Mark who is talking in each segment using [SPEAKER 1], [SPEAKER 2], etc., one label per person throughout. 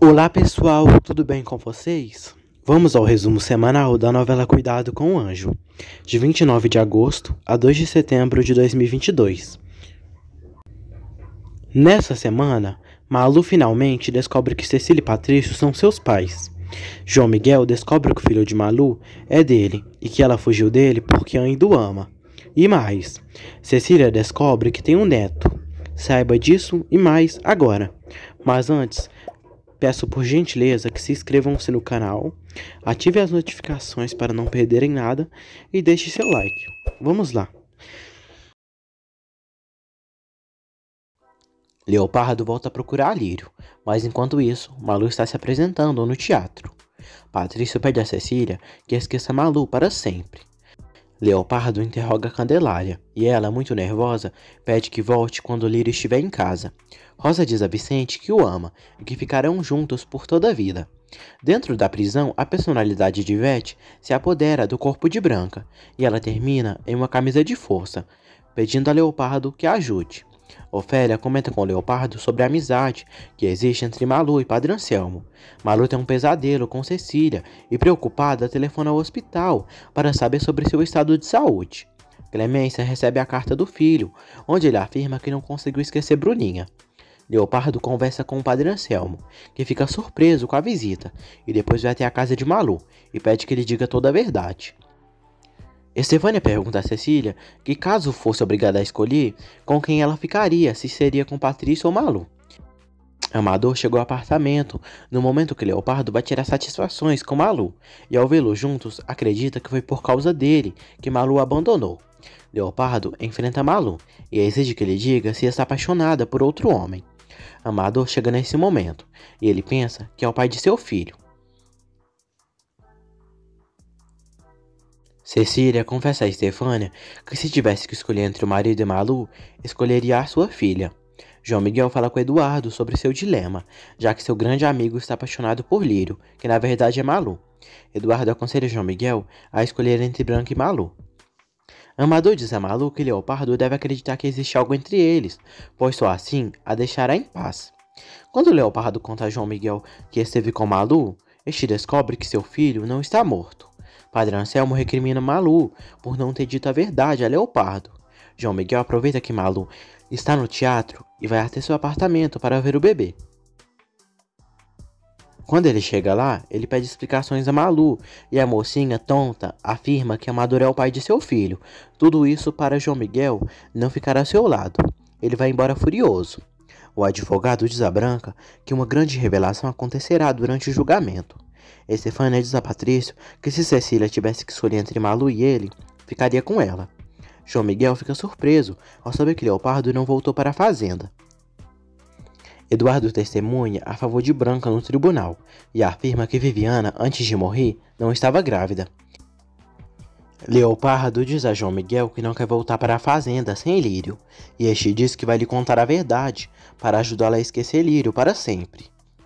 [SPEAKER 1] Olá pessoal, tudo bem com vocês? Vamos ao resumo semanal da novela Cuidado com o Anjo, de 29 de agosto a 2 de setembro de 2022. Nessa semana, Malu finalmente descobre que Cecília e Patrício são seus pais. João Miguel descobre que o filho de Malu é dele e que ela fugiu dele porque ainda o ama. E mais, Cecília descobre que tem um neto. Saiba disso e mais agora. Mas antes, peço por gentileza que se inscrevam-se no canal, ative as notificações para não perderem nada e deixe seu like. Vamos lá! Leopardo volta a procurar Lírio, mas enquanto isso, Malu está se apresentando no teatro. Patrício pede a Cecília que esqueça Malu para sempre. Leopardo interroga Candelária, e ela, muito nervosa, pede que volte quando Lírio estiver em casa. Rosa diz a Vicente que o ama e que ficarão juntos por toda a vida. Dentro da prisão, a personalidade de Ivete se apodera do corpo de Branca, e ela termina em uma camisa de força, pedindo a Leopardo que a ajude. Ofélia comenta com Leopardo sobre a amizade que existe entre Malu e Padre Anselmo. Malu tem um pesadelo com Cecília e, preocupada, telefona ao hospital para saber sobre seu estado de saúde. Clemência recebe a carta do filho, onde ele afirma que não conseguiu esquecer Bruninha. Leopardo conversa com o Padre Anselmo, que fica surpreso com a visita, e depois vai até a casa de Malu e pede que lhe diga toda a verdade. Estefânia pergunta a Cecília que, caso fosse obrigada a escolher, com quem ela ficaria, se seria com Patrício ou Malu. Amador chegou ao apartamento no momento que Leopardo vai tirar satisfações com Malu, e ao vê-los juntos, acredita que foi por causa dele que Malu abandonou. Leopardo enfrenta Malu e exige que ele diga se está apaixonada por outro homem. Amador chega nesse momento, e ele pensa que é o pai de seu filho. Cecília confessa a Estefânia que se tivesse que escolher entre o marido e Malu, escolheria a sua filha. João Miguel fala com Eduardo sobre seu dilema, já que seu grande amigo está apaixonado por Lírio, que na verdade é Malu. Eduardo aconselha João Miguel a escolher entre Branca e Malu. Amador diz a Malu que Leopardo deve acreditar que existe algo entre eles, pois só assim a deixará em paz. Quando Leopardo conta a João Miguel que esteve com Malu, este descobre que seu filho não está morto. Padre Anselmo recrimina Malu por não ter dito a verdade a Leopardo. João Miguel aproveita que Malu está no teatro e vai até seu apartamento para ver o bebê. Quando ele chega lá, ele pede explicações a Malu e a mocinha, tonta, afirma que Amador é o pai de seu filho. Tudo isso para João Miguel não ficar ao seu lado. Ele vai embora furioso. O advogado diz a Branca que uma grande revelação acontecerá durante o julgamento. Estefânia diz a Patrício que se Cecília tivesse que escolher entre Malu e ele, ficaria com ela. João Miguel fica surpreso ao saber que Leopardo não voltou para a fazenda. Eduardo testemunha a favor de Branca no tribunal e afirma que Viviana, antes de morrer, não estava grávida. Leopardo diz a João Miguel que não quer voltar para a fazenda sem Lírio, e este diz que vai lhe contar a verdade para ajudá-la a esquecer Lírio para sempre.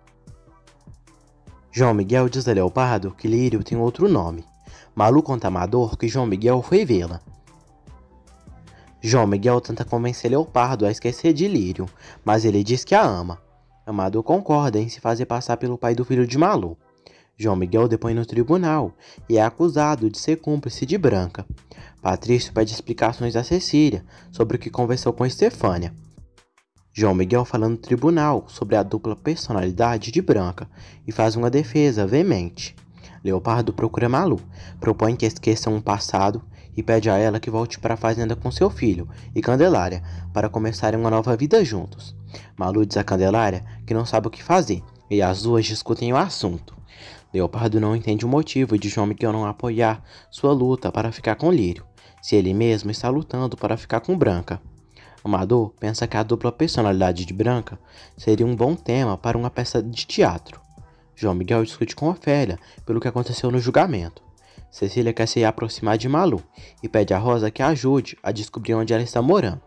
[SPEAKER 1] João Miguel diz a Leopardo que Lírio tem outro nome. Malu conta a Amador que João Miguel foi vê-la. João Miguel tenta convencer Leopardo a esquecer de Lírio, mas ele diz que a ama. Amador concorda em se fazer passar pelo pai do filho de Malu. João Miguel depõe no tribunal e é acusado de ser cúmplice de Branca. Patrício pede explicações a Cecília sobre o que conversou com Estefânia. João Miguel fala no tribunal sobre a dupla personalidade de Branca e faz uma defesa veemente. Leopardo procura Malu, propõe que esqueçam o passado e pede a ela que volte para a fazenda com seu filho e Candelária para começarem uma nova vida juntos. Malu diz a Candelária que não sabe o que fazer e as duas discutem o assunto. Leopardo não entende o motivo de João Miguel não apoiar sua luta para ficar com Lírio, se ele mesmo está lutando para ficar com Branca. Amador pensa que a dupla personalidade de Branca seria um bom tema para uma peça de teatro. João Miguel discute com Ofélia pelo que aconteceu no julgamento. Cecília quer se aproximar de Malu e pede a Rosa que a ajude a descobrir onde ela está morando.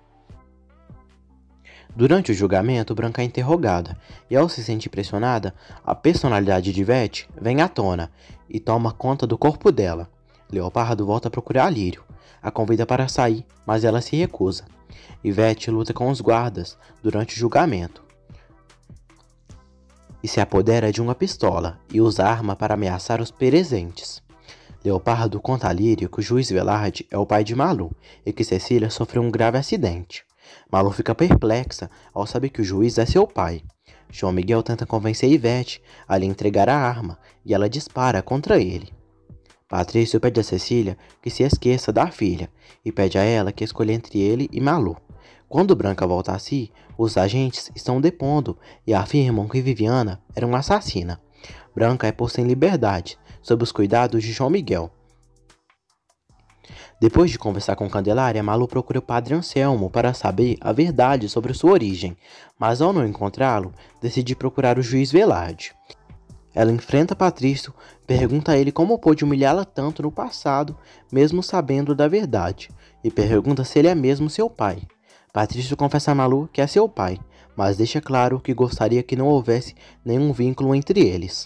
[SPEAKER 1] Durante o julgamento, Branca é interrogada e, ao se sentir pressionada, a personalidade de Ivete vem à tona e toma conta do corpo dela. Leopardo volta a procurar Lírio, a convida para sair, mas ela se recusa. Ivete luta com os guardas durante o julgamento. e se apodera de uma pistola e usa a arma para ameaçar os presentes. Leopardo conta a Lírio que o juiz Velarde é o pai de Malu e que Cecília sofreu um grave acidente. Malu fica perplexa ao saber que o juiz é seu pai. João Miguel tenta convencer Ivete a lhe entregar a arma e ela dispara contra ele. Patrício pede a Cecília que se esqueça da filha e pede a ela que escolha entre ele e Malu. Quando Branca volta a si, os agentes estão depondo e afirmam que Viviana era uma assassina. Branca é posta em liberdade, sob os cuidados de João Miguel. Depois de conversar com Candelária, Malu procura o padre Anselmo para saber a verdade sobre sua origem, mas ao não encontrá-lo, decide procurar o juiz Velarde. Ela enfrenta Patrício, pergunta a ele como pôde humilhá-la tanto no passado, mesmo sabendo da verdade, e pergunta se ele é mesmo seu pai. Patrício confessa a Malu que é seu pai, mas deixa claro que gostaria que não houvesse nenhum vínculo entre eles.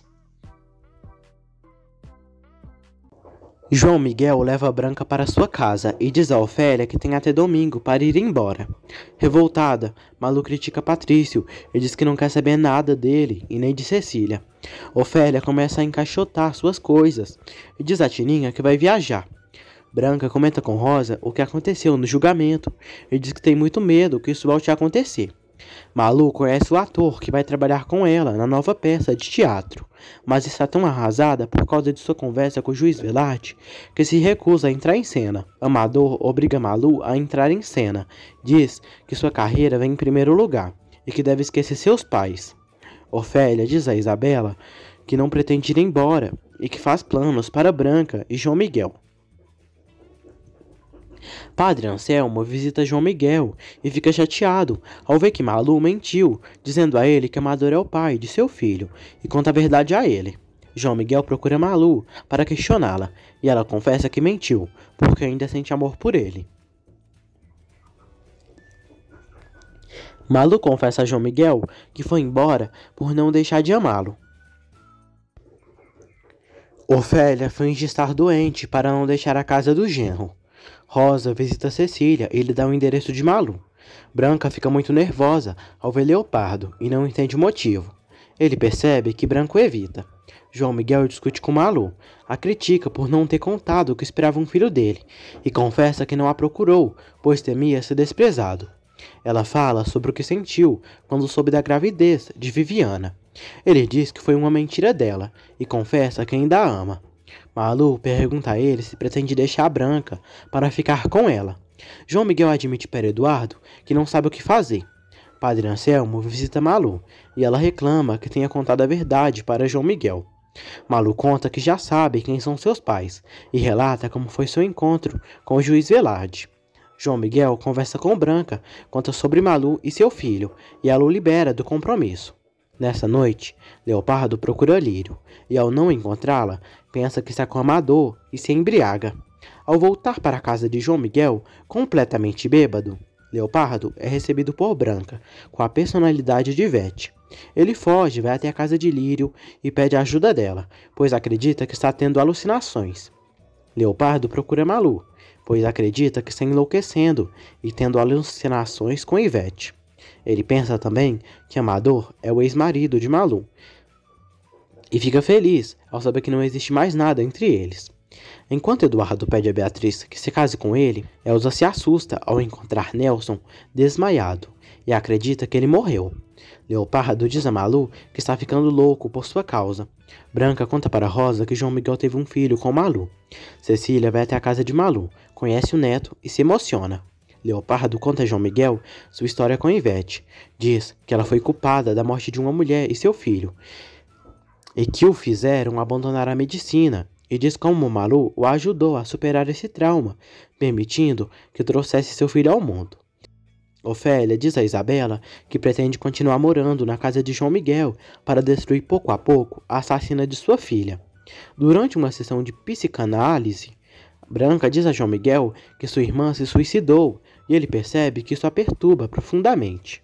[SPEAKER 1] João Miguel leva Branca para sua casa e diz a Ofélia que tem até domingo para ir embora. Revoltada, Malu critica Patrício e diz que não quer saber nada dele e nem de Cecília. Ofélia começa a encaixotar suas coisas e diz a Tininha que vai viajar. Branca comenta com Rosa o que aconteceu no julgamento e diz que tem muito medo que isso volte a acontecer. Malu conhece o ator que vai trabalhar com ela na nova peça de teatro, mas está tão arrasada por causa de sua conversa com o juiz Velarde que se recusa a entrar em cena. Amador obriga Malu a entrar em cena, diz que sua carreira vem em primeiro lugar e que deve esquecer seus pais. Ofélia diz a Isabela que não pretende ir embora e que faz planos para Branca e João Miguel. Padre Anselmo visita João Miguel e fica chateado ao ver que Malu mentiu, dizendo a ele que Amador é o pai de seu filho e conta a verdade a ele. João Miguel procura Malu para questioná-la e ela confessa que mentiu, porque ainda sente amor por ele. Malu confessa a João Miguel que foi embora por não deixar de amá-lo. Ofélia finge estar doente para não deixar a casa do genro. Rosa visita Cecília e lhe dá o endereço de Malu. Branca fica muito nervosa ao ver Leopardo e não entende o motivo. Ele percebe que Branco evita. João Miguel discute com Malu, a critica por não ter contado o que esperava um filho dele e confessa que não a procurou, pois temia ser desprezado. Ela fala sobre o que sentiu quando soube da gravidez de Viviana. Ele diz que foi uma mentira dela e confessa que ainda a ama. Malu pergunta a ele se pretende deixar a Branca para ficar com ela. João Miguel admite para Eduardo que não sabe o que fazer. Padre Anselmo visita Malu e ela reclama que tenha contado a verdade para João Miguel. Malu conta que já sabe quem são seus pais e relata como foi seu encontro com o juiz Velarde. João Miguel conversa com Branca, conta sobre Malu e seu filho e ela o libera do compromisso. Nessa noite, Leopardo procura Lírio e, ao não encontrá-la, pensa que está com Amador e se embriaga. Ao voltar para a casa de João Miguel, completamente bêbado, Leopardo é recebido por Branca, com a personalidade de Ivete. Ele foge, vai até a casa de Lírio e pede a ajuda dela, pois acredita que está tendo alucinações. Leopardo procura Malu, pois acredita que está enlouquecendo e tendo alucinações com Ivete. Ele pensa também que Amador é o ex-marido de Malu e fica feliz ao saber que não existe mais nada entre eles. Enquanto Eduardo pede a Beatriz que se case com ele, Elsa se assusta ao encontrar Nelson desmaiado e acredita que ele morreu. Leopardo diz a Malu que está ficando louco por sua causa. Branca conta para Rosa que João Miguel teve um filho com Malu. Cecília vai até a casa de Malu, conhece o neto e se emociona. Leopardo conta a João Miguel sua história com Ivete. Diz que ela foi culpada da morte de uma mulher e seu filho, e que o fizeram abandonar a medicina, e diz como Malu o ajudou a superar esse trauma, permitindo que trouxesse seu filho ao mundo. Ofélia diz a Isabela que pretende continuar morando na casa de João Miguel para destruir pouco a pouco a assassina de sua filha. Durante uma sessão de psicanálise, Branca diz a João Miguel que sua irmã se suicidou e ele percebe que isso a perturba profundamente.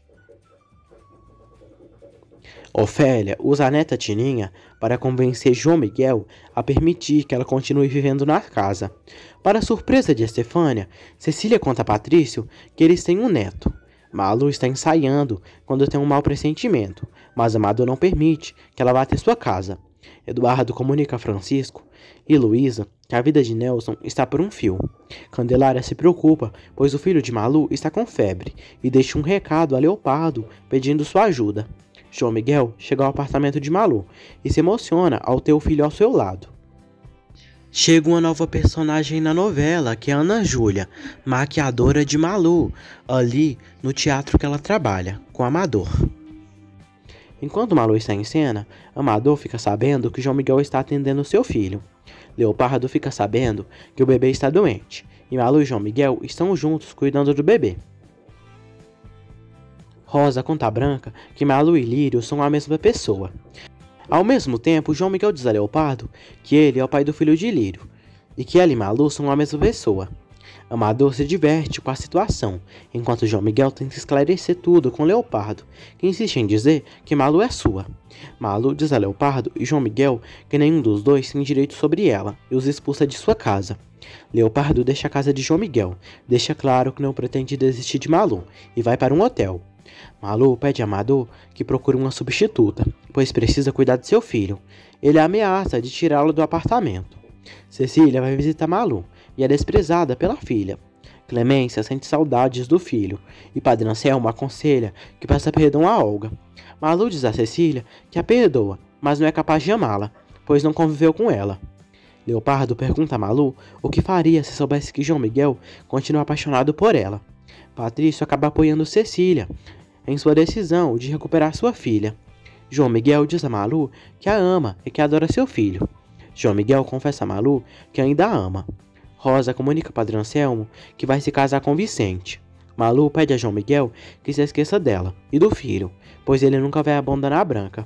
[SPEAKER 1] Ofélia usa a neta Tininha para convencer João Miguel a permitir que ela continue vivendo na casa. Para surpresa de Estefânia, Cecília conta a Patrício que eles têm um neto. Malu está ensaiando quando tem um mau pressentimento, mas Amador não permite que ela vá até sua casa. Eduardo comunica a Francisco e Luísa que a vida de Nelson está por um fio. Candelária se preocupa, pois o filho de Malu está com febre, e deixa um recado a Leopardo pedindo sua ajuda. João Miguel chega ao apartamento de Malu e se emociona ao ter o filho ao seu lado. Chega uma nova personagem na novela, que é Ana Júlia, maquiadora de Malu, ali no teatro que ela trabalha, com Amador. Enquanto Malu está em cena, Amador fica sabendo que João Miguel está atendendo seu filho. Leopardo fica sabendo que o bebê está doente, e Malu e João Miguel estão juntos cuidando do bebê. Rosa conta a Branca que Malu e Lírio são a mesma pessoa. Ao mesmo tempo, João Miguel diz a Leopardo que ele é o pai do filho de Lírio, e que ela e Malu são a mesma pessoa. Amador se diverte com a situação, enquanto João Miguel tenta esclarecer tudo com Leopardo, que insiste em dizer que Malu é sua. Malu diz a Leopardo e João Miguel que nenhum dos dois tem direito sobre ela e os expulsa de sua casa. Leopardo deixa a casa de João Miguel, deixa claro que não pretende desistir de Malu e vai para um hotel. Malu pede a Amador que procure uma substituta, pois precisa cuidar de seu filho. Ele ameaça de tirá-lo do apartamento. Cecília vai visitar Malu e é desprezada pela filha. Clemência sente saudades do filho e Padre Anselmo aconselha que peça perdão a Olga. Malu diz a Cecília que a perdoa, mas não é capaz de amá-la, pois não conviveu com ela. Leopardo pergunta a Malu o que faria se soubesse que João Miguel continua apaixonado por ela. Patrício acaba apoiando Cecília em sua decisão de recuperar sua filha. João Miguel diz a Malu que a ama e que adora seu filho. João Miguel confessa a Malu que ainda a ama. Rosa comunica a Padre Anselmo que vai se casar com Vicente. Malu pede a João Miguel que se esqueça dela e do filho, pois ele nunca vai abandonar a Branca.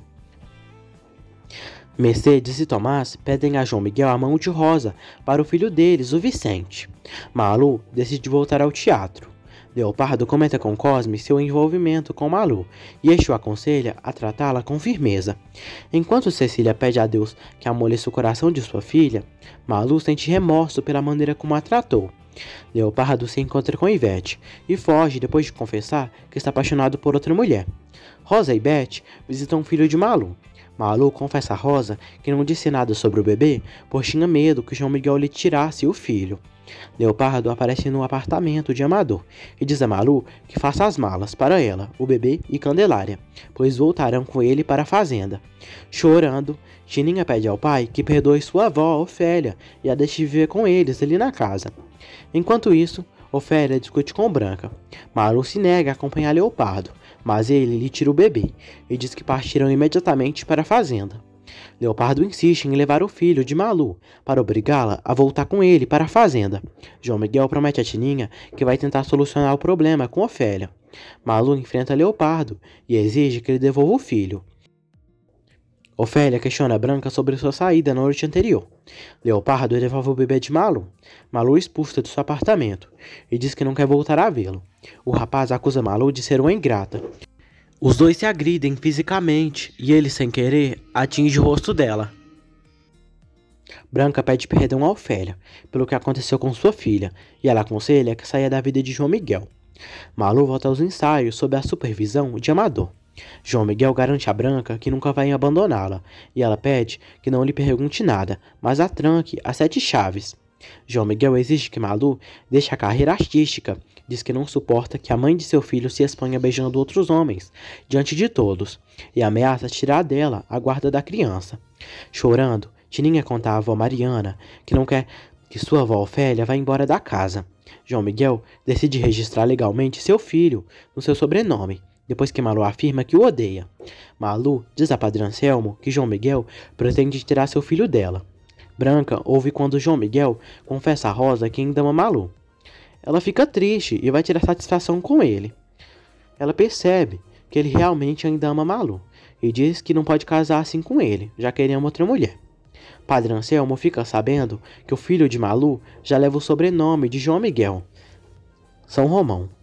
[SPEAKER 1] Mercedes e Tomás pedem a João Miguel a mão de Rosa para o filho deles, o Vicente. Malu decide voltar ao teatro. Leopardo comenta com Cosme seu envolvimento com Malu e este o aconselha a tratá-la com firmeza. Enquanto Cecília pede a Deus que amoleça o coração de sua filha, Malu sente remorso pela maneira como a tratou. Leopardo se encontra com Ivete e foge depois de confessar que está apaixonado por outra mulher. Rosa e Beth visitam o filho de Malu. Malu confessa a Rosa que não disse nada sobre o bebê, pois tinha medo que João Miguel lhe tirasse o filho. Leopardo aparece no apartamento de Amador e diz a Malu que faça as malas para ela, o bebê e Candelária, pois voltarão com ele para a fazenda. Chorando, Tininha pede ao pai que perdoe sua avó, Ofélia, e a deixe viver com eles ali na casa. Enquanto isso, Ofélia discute com Branca. Malu se nega a acompanhar Leopardo, mas ele lhe tira o bebê e diz que partirão imediatamente para a fazenda. Leopardo insiste em levar o filho de Malu para obrigá-la a voltar com ele para a fazenda. João Miguel promete a Tininha que vai tentar solucionar o problema com Ofélia. Malu enfrenta Leopardo e exige que ele devolva o filho. Ofélia questiona Branca sobre sua saída na noite anterior. Leopardo devolve o bebê de Malu. Malu expulsa de seu apartamento e diz que não quer voltar a vê-lo. O rapaz acusa Malu de ser uma ingrata. Os dois se agridem fisicamente e ele, sem querer, atinge o rosto dela. Branca pede perdão a Ofélia pelo que aconteceu com sua filha e ela aconselha que saia da vida de João Miguel. Malu volta aos ensaios sob a supervisão de Amador. João Miguel garante a Branca que nunca vai abandoná-la e ela pede que não lhe pergunte nada, mas a tranque as 7 chaves. João Miguel exige que Malu deixe a carreira artística. Diz que não suporta que a mãe de seu filho se exponha beijando outros homens, diante de todos, e ameaça tirar dela a guarda da criança. Chorando, Tininha conta à avó Mariana que não quer que sua avó Ofélia vá embora da casa. João Miguel decide registrar legalmente seu filho no seu sobrenome, depois que Malu afirma que o odeia. Malu diz a Padre Anselmo que João Miguel pretende tirar seu filho dela. Branca ouve quando João Miguel confessa a Rosa que ainda ama Malu. Ela fica triste e vai tirar satisfação com ele. Ela percebe que ele realmente ainda ama Malu e diz que não pode casar assim com ele, já que ele ama outra mulher. Padre Anselmo fica sabendo que o filho de Malu já leva o sobrenome de João Miguel, São Romão.